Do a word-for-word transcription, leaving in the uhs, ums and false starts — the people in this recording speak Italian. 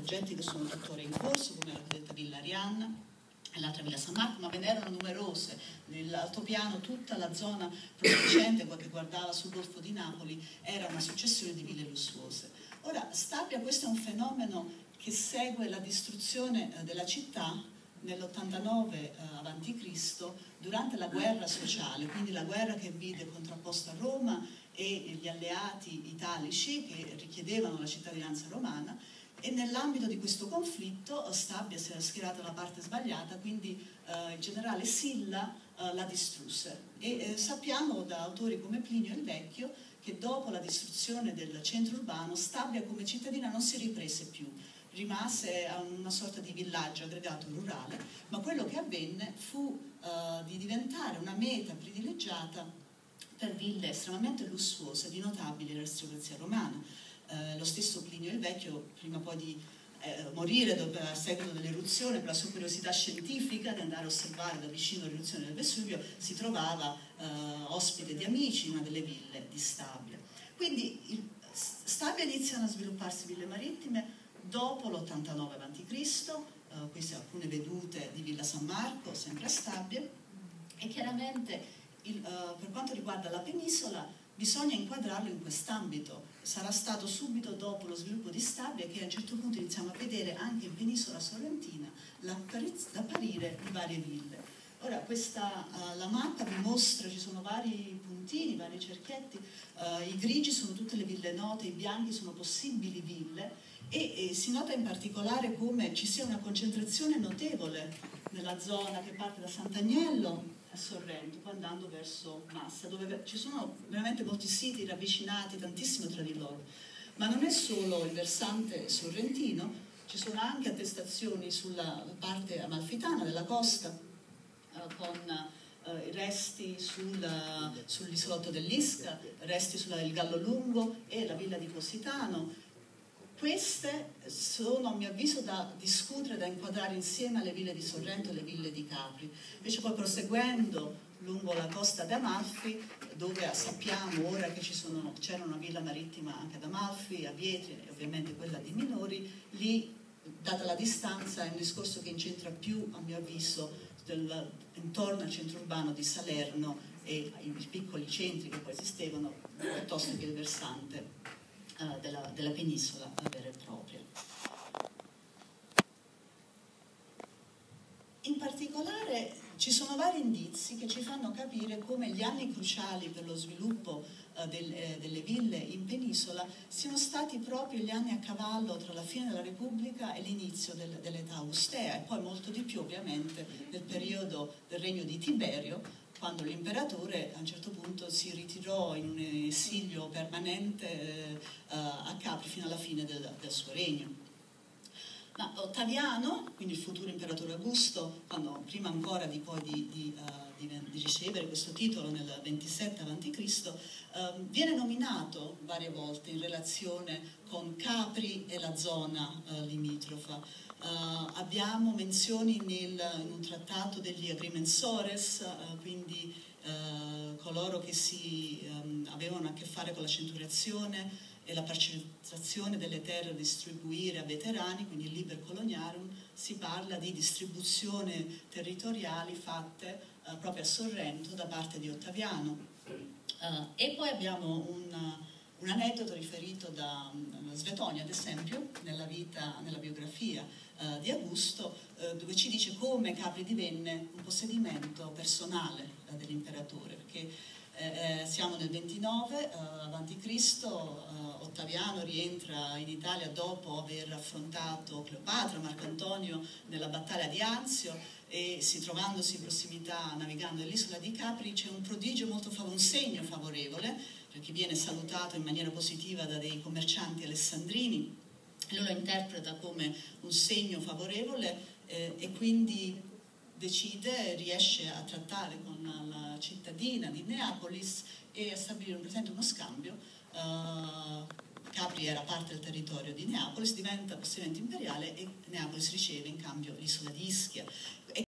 progetti che sono tuttora in corso, come la cosiddetta Villa Arianna e l'altra Villa San Marco, ma ve ne erano numerose. Nell'altopiano tutta la zona prospiciente che guardava sul Golfo di Napoli era una successione di ville lussuose. Ora, Stabia, questo è un fenomeno che segue la distruzione della città nell'ottantanove eh, avanti Cristo, durante la guerra sociale, quindi la guerra che vide contrapposta a Roma e gli alleati italici che richiedevano la cittadinanza romana, e nell'ambito di questo conflitto Stabia si era schierata dalla parte sbagliata, quindi eh, il generale Silla eh, la distrusse. E eh, sappiamo da autori come Plinio il Vecchio che dopo la distruzione del centro urbano Stabia come cittadina non si riprese più, rimase una sorta di villaggio aggregato rurale, ma quello che avvenne fu uh, di diventare una meta privilegiata per ville estremamente lussuose di notabili aristocrazia romana. Uh, lo stesso Plinio il Vecchio, prima poi di eh, morire dopo, a seguito dell'eruzione, per la sua curiosità scientifica di andare a osservare da vicino l'eruzione del Vesuvio, si trovava uh, ospite di amici in una delle ville di Stabia. Quindi il, Stabia iniziano a svilupparsi ville marittime dopo l'ottantanove avanti Cristo, eh, queste alcune vedute di Villa San Marco, sempre a Stabia, e chiaramente il, eh, per quanto riguarda la penisola bisogna inquadrarlo in quest'ambito. Sarà stato subito dopo lo sviluppo di Stabia che a un certo punto iniziamo a vedere anche in penisola sorrentina l'apparire di varie ville. Ora, questa, uh, la mappa vi mostra, ci sono vari puntini, vari cerchietti, uh, i grigi sono tutte le ville note, i bianchi sono possibili ville, e, e si nota in particolare come ci sia una concentrazione notevole nella zona che parte da Sant'Agnello a Sorrento, poi andando verso Massa, dove ci sono veramente molti siti ravvicinati tantissimo tra di loro. Ma non è solo il versante sorrentino, ci sono anche attestazioni sulla parte amalfitana della costa, con uh, resti sul, sull'isolotto dell'Isca, resti sulla del Gallo Lungo e la villa di Positano. Queste sono, a mio avviso, da discutere, da inquadrare insieme alle ville di Sorrento e alle ville di Capri. Invece poi proseguendo lungo la costa d'Amalfi, dove sappiamo ora che c'era una villa marittima anche ad Amalfi, a Vietri, e ovviamente quella di Minori, lì, data la distanza, è un discorso che incentra più, a mio avviso, del, intorno al centro urbano di Salerno e ai piccoli centri che poi esistevano, piuttosto che il versante uh, della, della penisola vera e propria. In particolare ci sono vari indizi che ci fanno capire come gli anni cruciali per lo sviluppo uh, del, eh, delle ville in penisola siano stati proprio gli anni a cavallo tra la fine della Repubblica e l'inizio del, dell'età austea, e poi molto di più ovviamente nel periodo del regno di Tiberio, quando l'imperatore a un certo punto si ritirò in un esilio permanente eh, uh, a Capri fino alla fine del, del suo regno. Ma Ottaviano, quindi il futuro imperatore Augusto, quando, prima ancora di, poi di, di, uh, di, di ricevere questo titolo nel ventisette avanti Cristo, uh, viene nominato varie volte in relazione con Capri e la zona uh, limitrofa. Uh, abbiamo menzioni nel, in un trattato degli agrimensores, uh, quindi uh, coloro che si, um, avevano a che fare con la centuriazione e la parcellizzazione delle terre da distribuire a veterani, quindi il liber coloniarum, si parla di distribuzione territoriali fatte uh, proprio a Sorrento da parte di Ottaviano. Uh, e poi abbiamo un, un aneddoto riferito da um, Svetonio, ad esempio, nella, vita, nella biografia uh, di Augusto, uh, dove ci dice come Capri divenne un possedimento personale uh, dell'imperatore, perché Eh, eh, siamo nel ventinove eh, avanti Cristo, eh, Ottaviano rientra in Italia dopo aver affrontato Cleopatra, Marco Antonio nella battaglia di Anzio, e si trovandosi in prossimità navigando nell'isola di Capri c'è un prodigio molto favorevole, un segno favorevole, perché viene salutato in maniera positiva da dei commercianti alessandrini, e lui lo interpreta come un segno favorevole eh, e quindi decide, riesce a trattare con la cittadina di Neapolis e a stabilire un, presente uno scambio. Uh, Capri era parte del territorio di Neapolis, diventa possedimento imperiale e Neapolis riceve in cambio l'isola di Ischia.